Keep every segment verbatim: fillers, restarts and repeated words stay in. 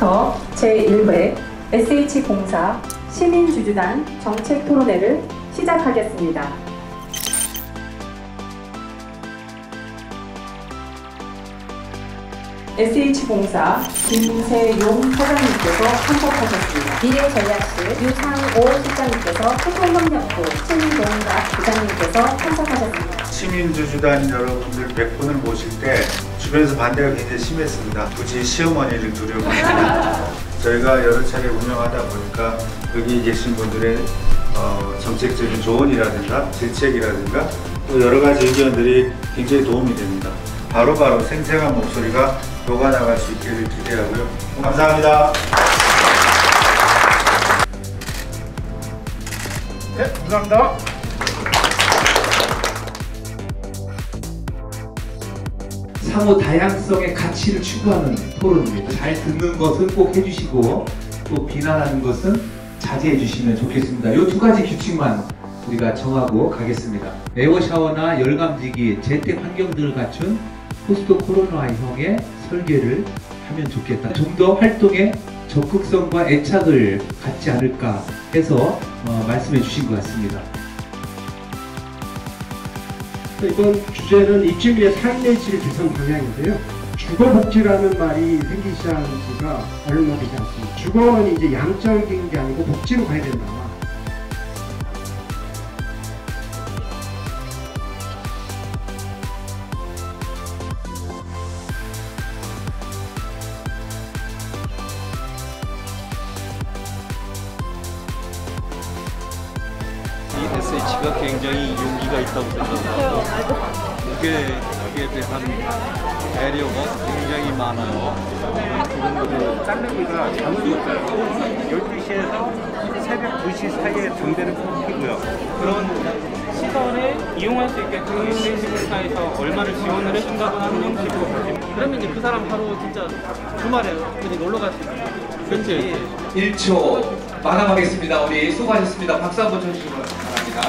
지금부터 제일 회 에스에이치공사 시민주주단 정책토론회를 시작하겠습니다. 에스에이치공사 김세용 사장님께서 참석하셨습니다. 미래전략실 유상오 실장님께서 소통협력부 신동갑 부장님께서 참석하셨습니다. 시민주주단 여러분들 백 분을 모실 때 주변에서 반대가 굉장히 심했습니다. 굳이 시어머니를 두려워합니다. 저희가 여러 차례 운영하다 보니까 여기 계신 분들의 어, 정책적인 조언이라든가 질책이라든가 또 여러 가지 의견들이 굉장히 도움이 됩니다. 바로바로 바로 생생한 목소리가 녹아나갈 수 있기를 기대하고요. 감사합니다. 네, 감사합니다. 상호 다양성의 가치를 추구하는 토론입니다. 잘 듣는 것은 꼭 해주시고 또 비난하는 것은 자제해 주시면 좋겠습니다. 이 두 가지 규칙만 우리가 정하고 가겠습니다. 에어샤워나 열감지기, 재택 환경들을 갖춘 포스트 코로나형의 설계를 하면 좋겠다. 좀 더 활동에 적극성과 애착을 갖지 않을까 해서 어, 말씀해 주신 것 같습니다. 이번 주제는 입주민의 삶의질 개선 방향인데요. 주거복지라는 말이 생기기 시작한 지가 얼마 되지 않습니다. 주거는 이제 양적인 게 아니고 복지로 가야 된다. 에스에이치가 굉장히 용기가 있다고 생각하고 그게 여기에 대한 배려가 굉장히 많아요. 그런 거를 자르기가 잠을 못 자요. 열두 시에서 새벽 두 시 사이에 담배를 피고요. 그런 시설을 이용할 수 있게끔 에스에이치공사에서 얼마를 지원을 해준다거나 하는 형식으로 가지고 그러면 이제 그 사람 바로 진짜 주말에 그냥 놀러 갈 수 있어요. 그렇지. 일 초 마감하겠습니다. 우리 수고하셨습니다. 박수 한번 쳐주시기 바랍니다.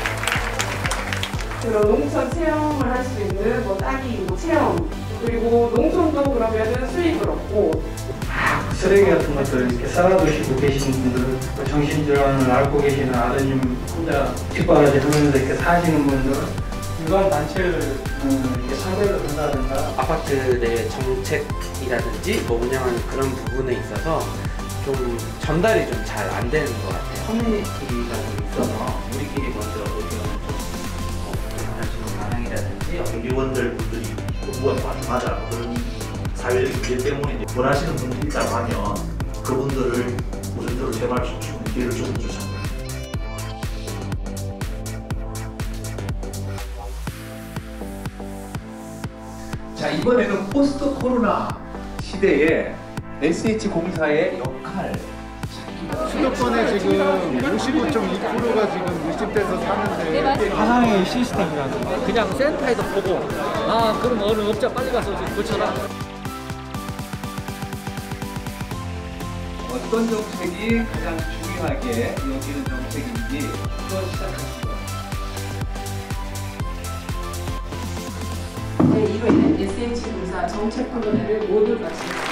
그런 농촌 체험을 할 수 있는 뭐 따기 뭐 체험 그리고 농촌도 그러면은 수입을 얻고 아, 쓰레기 같은 것들 이렇게 쌓아두시고 계시는 분들 정신질환을 앓고 계시는 아드님 혼자 뒷바라지 하면서 이렇게 사시는 분들은 일반 단체를 음, 이렇게 섭외를 한다든가 아파트 내 정책이라든지 뭐 운영하는 그런 부분에 있어서 좀 전달이 좀 잘 안 되는 것 같아요. 커뮤니티가 좀 있어서 우리끼리 먼저 의견을 좀 하시는 방향이라든지 연구원들 분들이 공부가 맞아 그런 사회적 문제 때문에 원하시는 분들이 있다고 하면 그분들을 우선적으로 제발시키는 기회를 좀 주셨습니다. 자, 이번에는 포스트 코로나 시대에 에스에이치공사의 역할 수도권에 지금 오십오 점 이 퍼센트가 지금 밀집돼서 사는데 화상의 시스템이라는 거 그냥 센터에서 보고 아 그럼 어느 업자 빨리 가서 고쳐라. 어떤 정책이 가장 중요하게 여기는 정책인지 또 시작하시죠. 제일 회는 에스에이치공사 정책토론회를 모두 마칩니다.